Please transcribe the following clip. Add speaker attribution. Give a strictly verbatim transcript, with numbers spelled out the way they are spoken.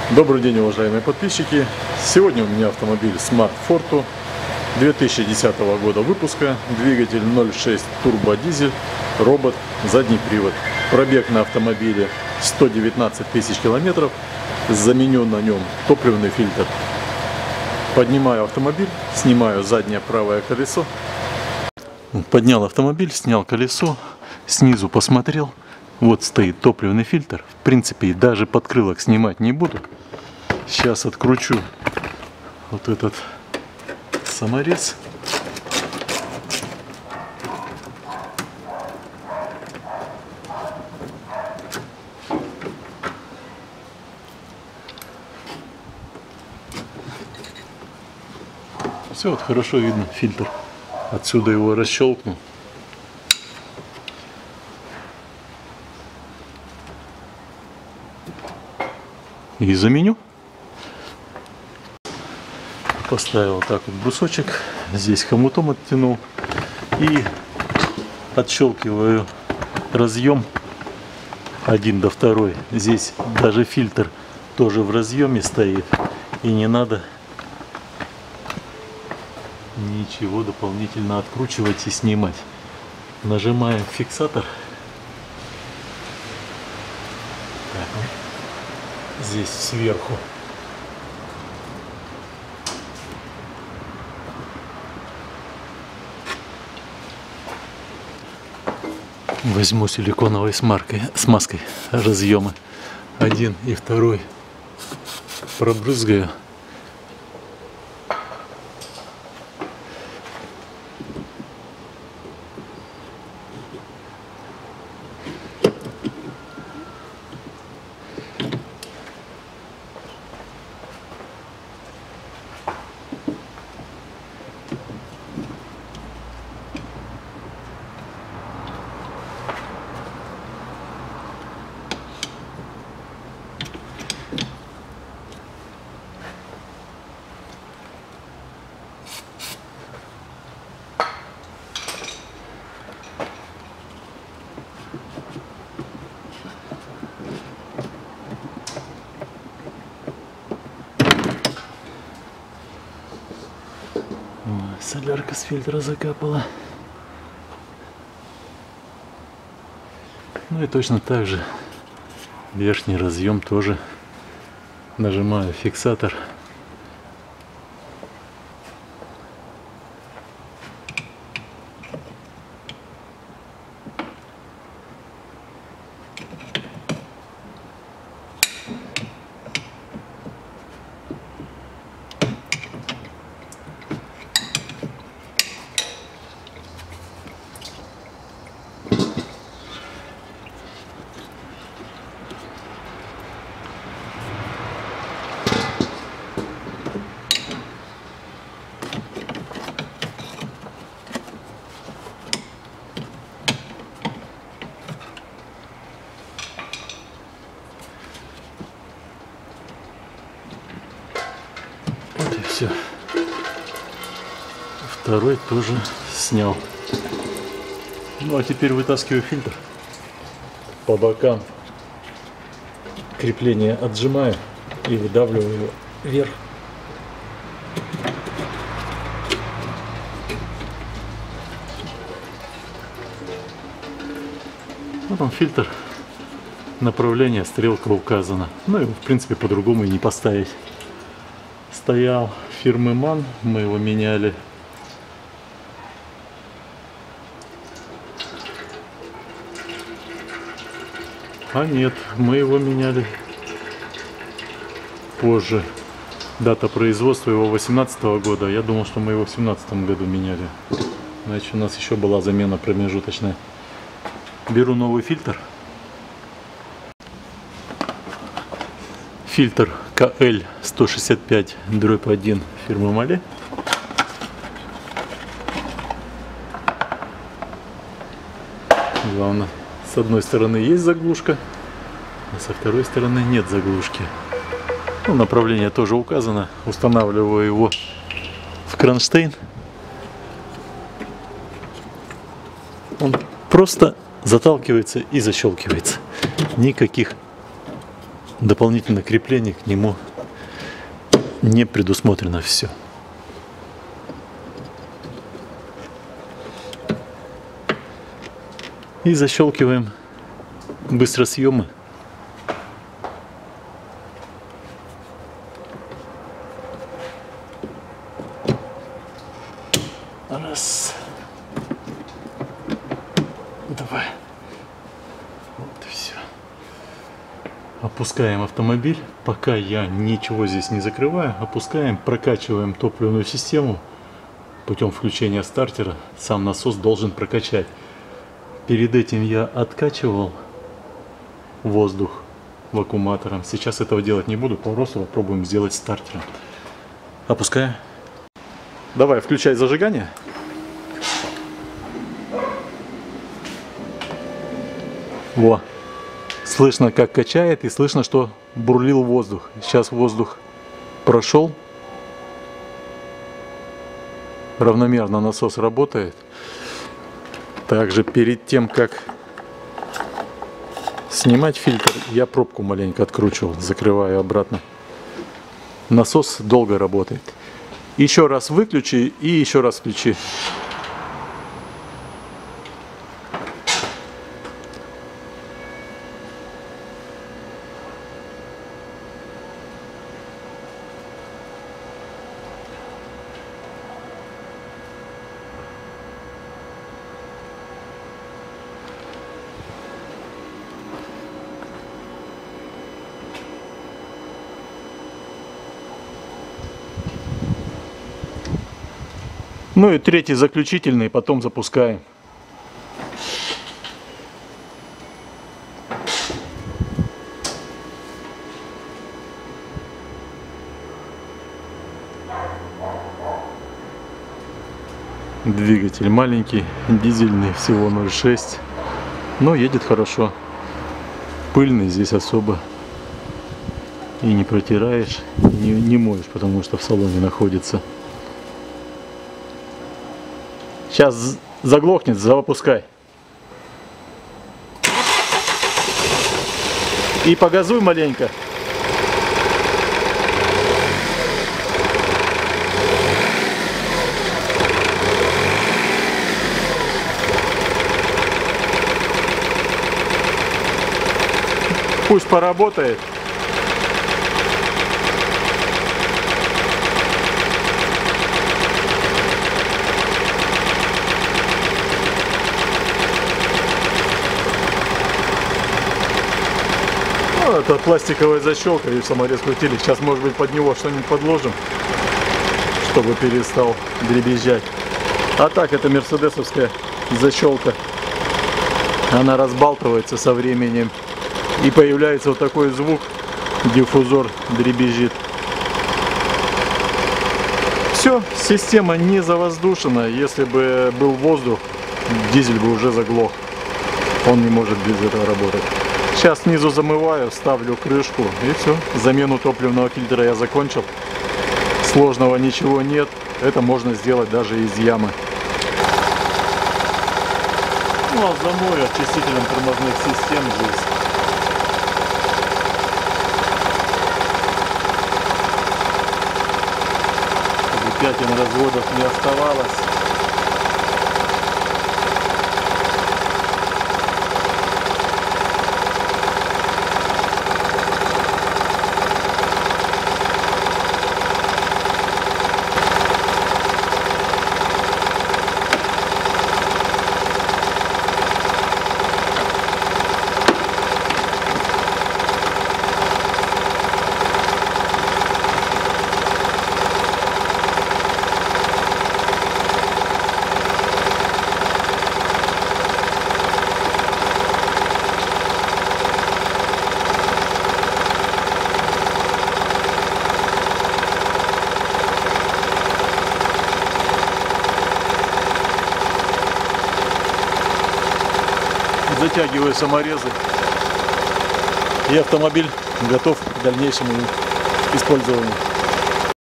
Speaker 1: Добрый день, уважаемые подписчики! Сегодня у меня автомобиль Smart Fortwo две тысячи десятого года выпуска, двигатель ноль шесть турбодизель, робот, задний привод. Пробег на автомобиле сто девятнадцать тысяч километров, заменен на нем топливный фильтр. Поднимаю автомобиль, снимаю заднее правое колесо. Поднял автомобиль, снял колесо, снизу посмотрел. Вот стоит топливный фильтр. В принципе, даже подкрылок снимать не буду. Сейчас откручу вот этот саморез. Все, вот хорошо видно фильтр. Отсюда его расщелкну. И заменю. Поставил так вот брусочек, здесь хомутом оттянул и отщелкиваю разъем один до второй. Здесь даже фильтр тоже в разъеме стоит, и не надо ничего дополнительно откручивать и снимать. Нажимаем фиксатор. Так, здесь сверху. Возьму силиконовой смаркой, смазкой разъемы один и второй, пробрызгаю. Солярка с фильтра закапала. Ну и точно так же верхний разъем тоже нажимаю фиксатор. Все. Второй тоже снял. Ну а теперь вытаскиваю фильтр. По бокам крепление отжимаю и выдавливаю его вверх. Вот он фильтр. Направление, стрелка указана. Ну и в принципе по-другому и не поставить. Стоял фирмы Ман, мы его меняли. А нет, мы его меняли позже. Дата производства его восемнадцатого года. Я думал, что мы его в семнадцатом году меняли. Значит, у нас еще была замена промежуточная. Беру новый фильтр. Фильтр ка эль сто шестьдесят пять дробь один фирмы Мале. Главное, с одной стороны есть заглушка, а со второй стороны нет заглушки. Ну, направление тоже указано. Устанавливаю его в кронштейн. Он просто заталкивается и защелкивается. Никаких Дополнительное крепление к нему не предусмотрено все. И защелкиваем быстросъемы. Раз. Давай. Вот и все. Опускаем автомобиль. Пока я ничего здесь не закрываю, опускаем, прокачиваем топливную систему путем включения стартера. Сам насос должен прокачать. Перед этим я откачивал воздух вакууматором. Сейчас этого делать не буду. Просто попробуем сделать стартером. Опускаем. Давай, включай зажигание. Во. Слышно, как качает, и слышно, что бурлил воздух. Сейчас воздух прошел. Равномерно насос работает. Также перед тем, как снимать фильтр, я пробку маленько откручивал, закрываю обратно. Насос долго работает. Еще раз выключи и еще раз включи. Ну и третий заключительный, потом запускаем. Двигатель маленький, дизельный, всего ноль шесть, но едет хорошо. Пыльный здесь особо и не протираешь, не, не моешь, потому что в салоне находится. Сейчас заглохнет, запускай. И погазуй маленько. Пусть поработает. Ну, это пластиковая защелка, и саморез крутили. Сейчас, может быть, под него что-нибудь подложим, чтобы перестал дребезжать. А так, это мерседесовская защелка. Она разбалтывается со временем. И появляется вот такой звук, диффузор дребезжит. Все, система не завоздушена. Если бы был воздух, дизель бы уже заглох. Он не может без этого работать. Сейчас снизу замываю, ставлю крышку и все. Замену топливного фильтра я закончил. Сложного ничего нет. Это можно сделать даже из ямы. Ну а замою очистителем тормозных систем здесь. Чтобы пятен разводов не оставалось. Затягиваю саморезы, и автомобиль готов к дальнейшему использованию.